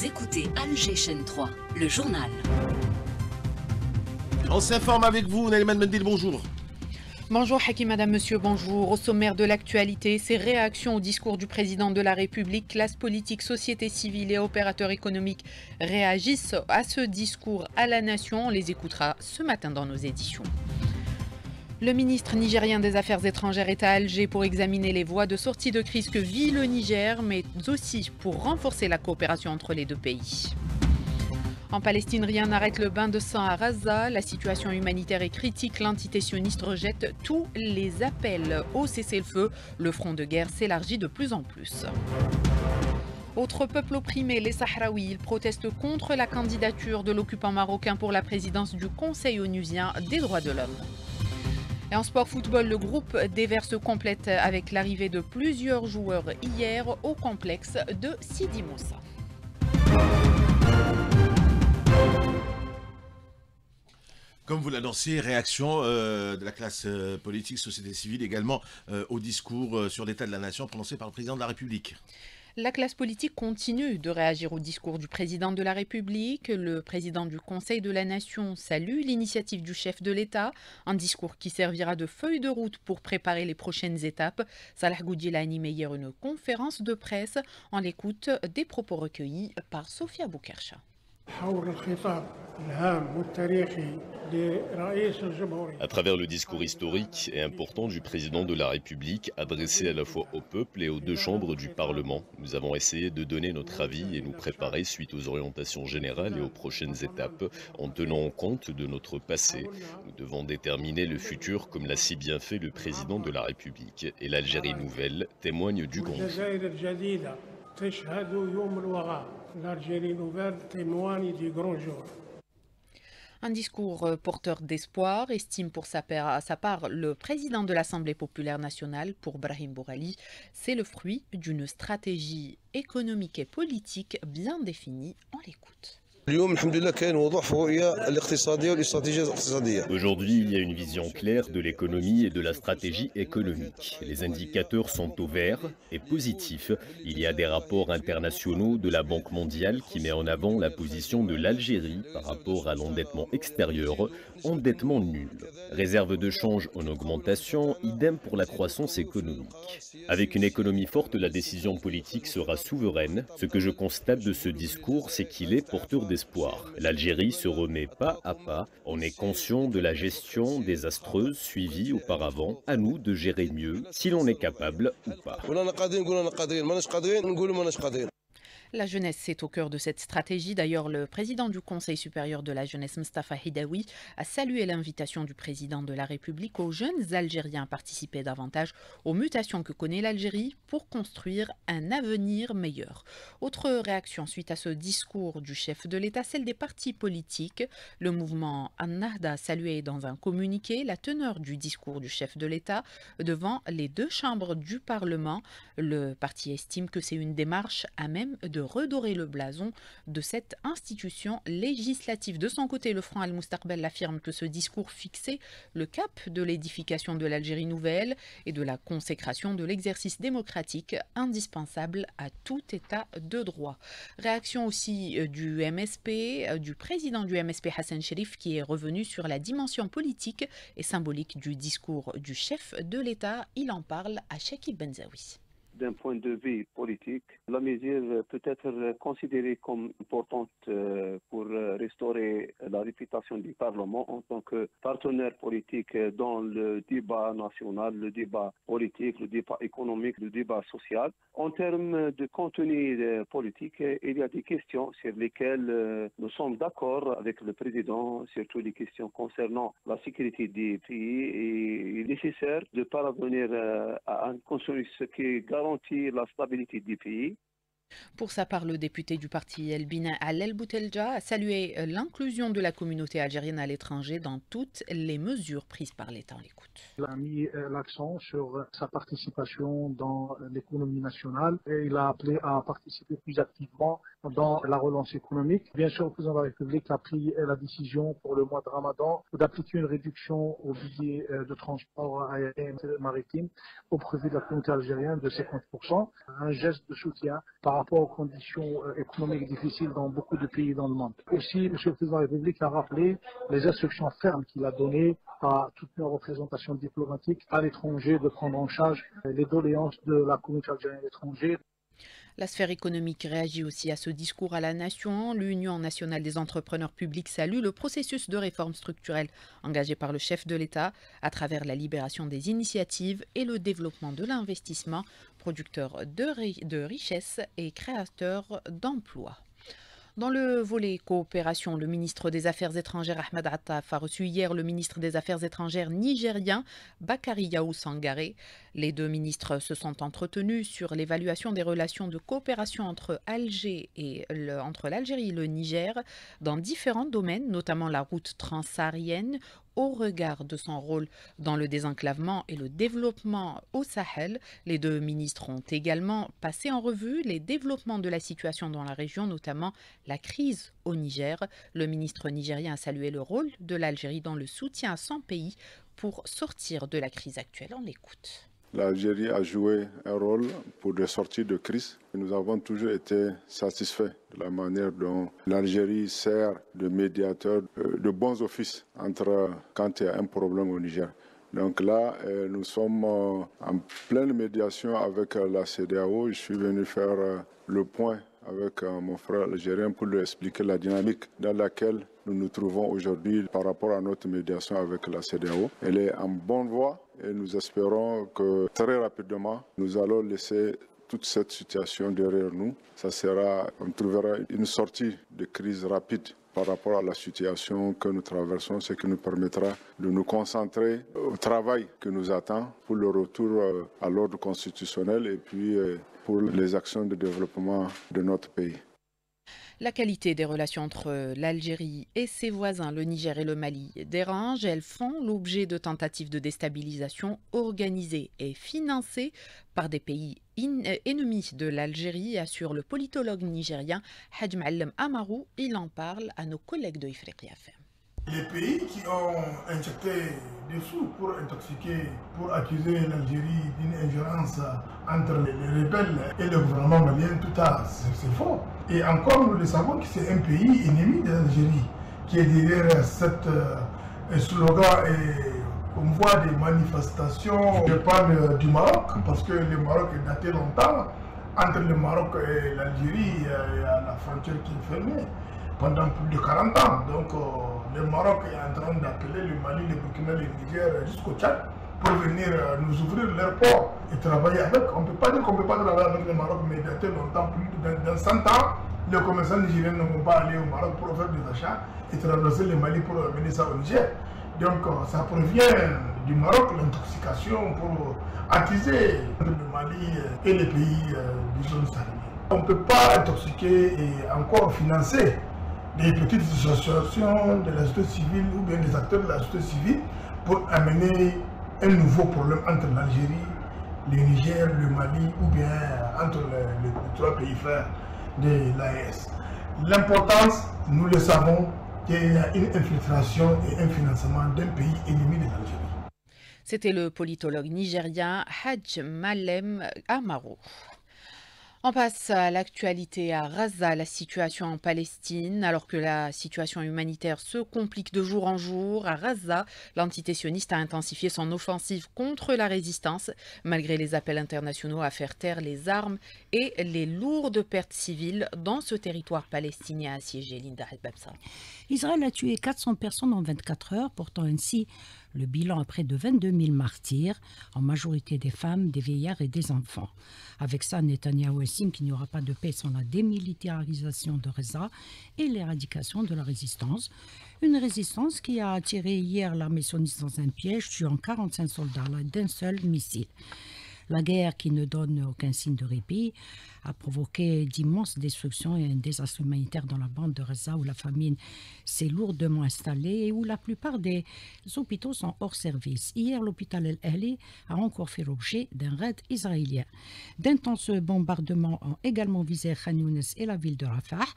Vous écoutez Alger Chaîne 3, le journal. On s'informe avec vous, Naïman Mendil, bonjour. Bonjour Hakim, madame, monsieur, bonjour. Au sommaire de l'actualité, ces réactions au discours du président de la République, classe politique, société civile et opérateurs économiques réagissent à ce discours à la nation. On les écoutera ce matin dans nos éditions. Le ministre nigérien des Affaires étrangères est à Alger pour examiner les voies de sortie de crise que vit le Niger, mais aussi pour renforcer la coopération entre les deux pays. En Palestine, rien n'arrête le bain de sang à Gaza. La situation humanitaire est critique. L'entité sioniste rejette tous les appels au cessez-le-feu. Le front de guerre s'élargit de plus en plus. Autre peuple opprimé, les Sahraouis, ils protestent contre la candidature de l'occupant marocain pour la présidence du Conseil onusien des droits de l'homme. Et en sport football, le groupe des Verts se complète avec l'arrivée de plusieurs joueurs hier au complexe de Sidi Moussa. Comme vous l'annoncez, réaction de la classe politique, société civile également au discours sur l'état de la nation prononcé par le président de la République. La classe politique continue de réagir au discours du président de la République. Le président du Conseil de la Nation salue l'initiative du chef de l'État, un discours qui servira de feuille de route pour préparer les prochaines étapes. Salah Goudjil a animé hier une conférence de presse en l'écoute des propos recueillis par Sofia Boukercha. À travers le discours historique et important du président de la République, adressé à la fois au peuple et aux deux chambres du Parlement, nous avons essayé de donner notre avis et nous préparer suite aux orientations générales et aux prochaines étapes, en tenant compte de notre passé. Nous devons déterminer le futur comme l'a si bien fait le président de la République, et l'Algérie nouvelle témoigne du grand jour. L'Algérie nouvelle témoigne du grand jour. Un discours porteur d'espoir, estime pour sa part le président de l'Assemblée populaire nationale, pour Brahim Bourali. C'est le fruit d'une stratégie économique et politique bien définie. On l'écoute. Aujourd'hui, il y a une vision claire de l'économie et de la stratégie économique. Les indicateurs sont au vert et positifs. Il y a des rapports internationaux de la Banque mondiale qui met en avant la position de l'Algérie par rapport à l'endettement extérieur, endettement nul. Réserve de change en augmentation, idem pour la croissance économique. Avec une économie forte, la décision politique sera souveraine. Ce que je constate de ce discours, c'est qu'il est porteur d'espoir. L'Algérie se remet pas à pas. On est conscient de la gestion désastreuse suivie auparavant. À nous de gérer mieux, si l'on est capable ou pas. La jeunesse est au cœur de cette stratégie. D'ailleurs, le président du Conseil supérieur de la jeunesse, Mustafa Hidaoui, a salué l'invitation du président de la République aux jeunes Algériens à participer davantage aux mutations que connaît l'Algérie pour construire un avenir meilleur. Autre réaction suite à ce discours du chef de l'État, celle des partis politiques. Le mouvement An-Nahda a salué dans un communiqué la teneur du discours du chef de l'État devant les deux chambres du Parlement. Le parti estime que c'est une démarche à même de redorer le blason de cette institution législative. De son côté, le Front Al-Moustaqbel affirme que ce discours fixait le cap de l'édification de l'Algérie nouvelle et de la consécration de l'exercice démocratique indispensable à tout état de droit. Réaction aussi du MSP, du président du MSP Hassan Cherif, qui est revenu sur la dimension politique et symbolique du discours du chef de l'État. Il en parle à Chekib Benzaoui. D'un point de vue politique, la mesure peut être considérée comme importante pour restaurer la réputation du Parlement en tant que partenaire politique dans le débat national, le débat politique, le débat économique, le débat social. En termes de contenu politique, il y a des questions sur lesquelles nous sommes d'accord avec le président, surtout les questions concernant la sécurité des pays. Et il est nécessaire de parvenir à un consensus qui garantit la stabilité du pays. Pour sa part, le député du parti El Bina Alel Boutelja a salué l'inclusion de la communauté algérienne à l'étranger dans toutes les mesures prises par l'État. On l'écoute. Il a mis l'accent sur sa participation dans l'économie nationale et il a appelé à participer plus activement dans la relance économique. Bien sûr, le président de la République a pris la décision pour le mois de Ramadan d'appliquer une réduction au billet de transport aérien et maritime au profit de la communauté algérienne de 50%. Un geste de soutien par rapport aux conditions économiques difficiles dans beaucoup de pays dans le monde. Aussi, M. le Président de la République a rappelé les instructions fermes qu'il a données à toutes nos représentations diplomatiques à l'étranger de prendre en charge les doléances de la communauté algérienne à l'étranger. La sphère économique réagit aussi à ce discours à la nation. L'Union nationale des entrepreneurs publics salue le processus de réforme structurelle engagé par le chef de l'État à travers la libération des initiatives et le développement de l'investissement, producteur de richesses et créateur d'emplois. Dans le volet coopération, le ministre des Affaires étrangères Ahmed Attaf a reçu hier le ministre des Affaires étrangères nigérien Bakary Yahou Sangaré. Les deux ministres se sont entretenus sur l'évaluation des relations de coopération entre l'Algérie et le Niger dans différents domaines, notamment la route transsaharienne, au regard de son rôle dans le désenclavement et le développement au Sahel. Les deux ministres ont également passé en revue les développements de la situation dans la région, notamment la crise au Niger. Le ministre nigérien a salué le rôle de l'Algérie dans le soutien à son pays pour sortir de la crise actuelle. On l'écoute. L'Algérie a joué un rôle pour des sorties de crise. Nous avons toujours été satisfaits de la manière dont l'Algérie sert de médiateur de bons offices entre quand il y a un problème au Niger. Donc là, nous sommes en pleine médiation avec la CEDEAO. Je suis venu faire le point avec mon frère algérien pour lui expliquer la dynamique dans laquelle nous nous trouvons aujourd'hui par rapport à notre médiation avec la CEDEAO. Elle est en bonne voie et nous espérons que très rapidement, nous allons laisser toute cette situation derrière nous. On trouvera une sortie de crise rapide par rapport à la situation que nous traversons, ce qui nous permettra de nous concentrer au travail qui nous attend pour le retour à l'ordre constitutionnel et puis pour les actions de développement de notre pays. La qualité des relations entre l'Algérie et ses voisins, le Niger et le Mali, dérange. Elles font l'objet de tentatives de déstabilisation organisées et financées par des pays ennemis de l'Algérie, assure le politologue nigérien Hadj Mallem Amarou. Il en parle à nos collègues de Ifriqiya FM. Les pays qui ont injecté des sous pour intoxiquer, pour accuser l'Algérie d'une ingérence entre les rebelles et le gouvernement malien, tout ça, c'est faux. Et encore, nous le savons que c'est un pays ennemi de l'Algérie qui est derrière cette slogan et on voit des manifestations. Je parle du Maroc parce que le Maroc est daté longtemps. Entre le Maroc et l'Algérie, il y a la frontière qui est fermée pendant plus de 40 ans. Donc le Maroc est en train d'appeler le Mali, le Burkina, le Niger jusqu'au Tchad pour venir nous ouvrir leurs ports et travailler avec. On ne peut pas dire qu'on ne peut pas travailler avec le Maroc, mais daté longtemps, plus de 100 ans, les commerçants nigériens ne vont pas aller au Maroc pour faire des achats et traverser le Mali pour amener ça au Niger. Donc ça provient du Maroc, l'intoxication pour attiser le Mali et les pays du zone sahélienne. On ne peut pas intoxiquer et encore financer des petites associations de la société civile ou bien des acteurs de la société civile pour amener un nouveau problème entre l'Algérie, le Niger, le Mali ou bien entre les trois pays frères de l'AES. L'importance, nous le savons, qu'il y a une infiltration et un financement d'un pays ennemi de l'Algérie. C'était le politologue nigérien Hadj Mallem Amarou. On passe à l'actualité à Gaza, la situation en Palestine. Alors que la situation humanitaire se complique de jour en jour, à Gaza, l'entité sioniste a intensifié son offensive contre la résistance, malgré les appels internationaux à faire taire les armes et les lourdes pertes civiles dans ce territoire palestinien assiégé. Linda Hebebsa. Israël a tué 400 personnes en 24 heures, portant ainsi le bilan à près de 22 000 martyrs, en majorité des femmes, des vieillards et des enfants. Avec ça, Netanyahou estime qu'il n'y aura pas de paix sans la démilitarisation de Gaza et l'éradication de la résistance. Une résistance qui a attiré hier l'armée sioniste dans un piège, tuant 45 soldats d'un seul missile. La guerre, qui ne donne aucun signe de répit, a provoqué d'immenses destructions et un désastre humanitaire dans la bande de Gaza où la famine s'est lourdement installée et où la plupart des hôpitaux sont hors service. Hier, l'hôpital El-Ahli a encore fait l'objet d'un raid israélien. D'intenses bombardements ont également visé Khan Younes et la ville de Rafah.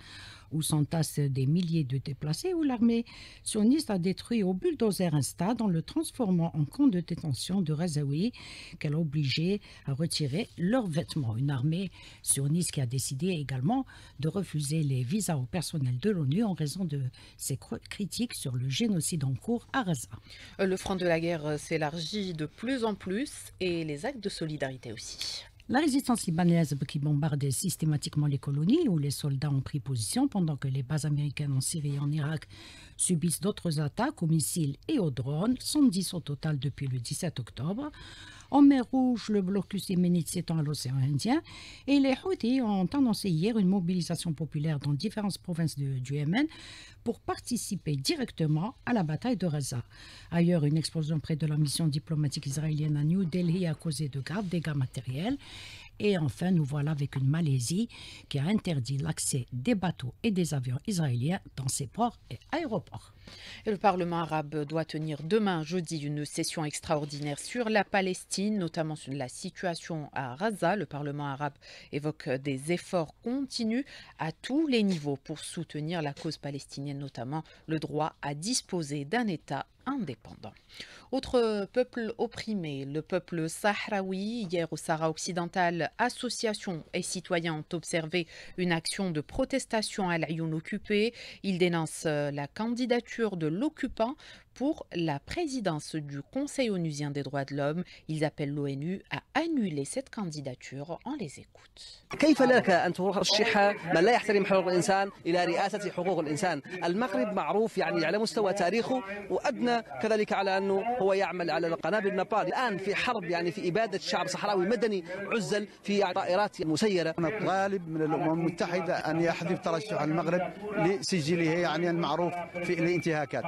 où s'entassent des milliers de déplacés, où l'armée sioniste a détruit au bulldozer un stade en le transformant en camp de détention de Razaoui, qu'elle a obligé à retirer leurs vêtements. Une armée sioniste qui a décidé également de refuser les visas au personnel de l'ONU en raison de ses critiques sur le génocide en cours à Gaza. Le front de la guerre s'élargit de plus en plus et les actes de solidarité aussi. La résistance libanaise qui bombardait systématiquement les colonies où les soldats ont pris position pendant que les bases américaines en Syrie et en Irak subissent d'autres attaques aux missiles et aux drones, 110 au total depuis le 17 octobre. En mer Rouge, le blocus yéménite s'étend à l'océan Indien et les Houthis ont annoncé hier une mobilisation populaire dans différentes provinces du Yémen pour participer directement à la bataille de Gaza. Ailleurs, une explosion près de la mission diplomatique israélienne à New Delhi a causé de graves dégâts matériels. Et enfin, nous voilà avec une Malaisie qui a interdit l'accès des bateaux et des avions israéliens dans ses ports et aéroports. Et le Parlement arabe doit tenir demain, jeudi, une session extraordinaire sur la Palestine, notamment sur la situation à Gaza. Le Parlement arabe évoque des efforts continus à tous les niveaux pour soutenir la cause palestinienne, notamment le droit à disposer d'un État indépendant. Autre peuple opprimé, le peuple sahraoui. Hier au Sahara occidental, associations et citoyens ont observé une action de protestation à l'Ayoun occupé. Ils dénoncent la candidature de l'occupant pour la présidence du Conseil onusien des droits de l'homme. Ils appellent l'ONU à annuler cette candidature. On les écoute. كيف لك أن ترشح من لا يحترم حقوق الإنسان إلى رئاسة حقوق الإنسان؟ المغرب معروف يعني على مستوى تاريخه وأدنى كذلك على أنه هو يعمل على قنابل نابال. الآن في حرب يعني في إبادة شعب صحراوي مدني عزل في طائرات مسيرة. نطالب من الأمم المتحدة أن يحذف ترشح المغرب لسجله يعني المعروف في الانتهاكات.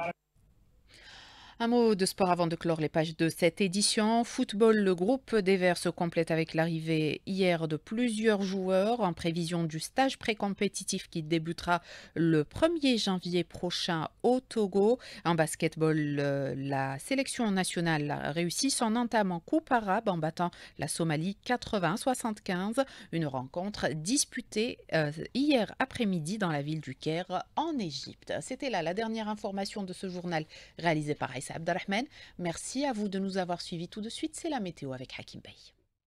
Un mot de sport avant de clore les pages de cette édition. Football, le groupe des Verts se complète avec l'arrivée hier de plusieurs joueurs en prévision du stage pré-compétitif qui débutera le 1er janvier prochain au Togo. En basketball, la sélection nationale a réussi son entame en Coupe arabe en battant la Somalie 80-75. Une rencontre disputée hier après-midi dans la ville du Caire en Égypte. C'était là la dernière information de ce journal réalisé par Abdelrahman. Merci à vous de nous avoir suivis. Tout de suite, c'est la météo avec Hakim Bey.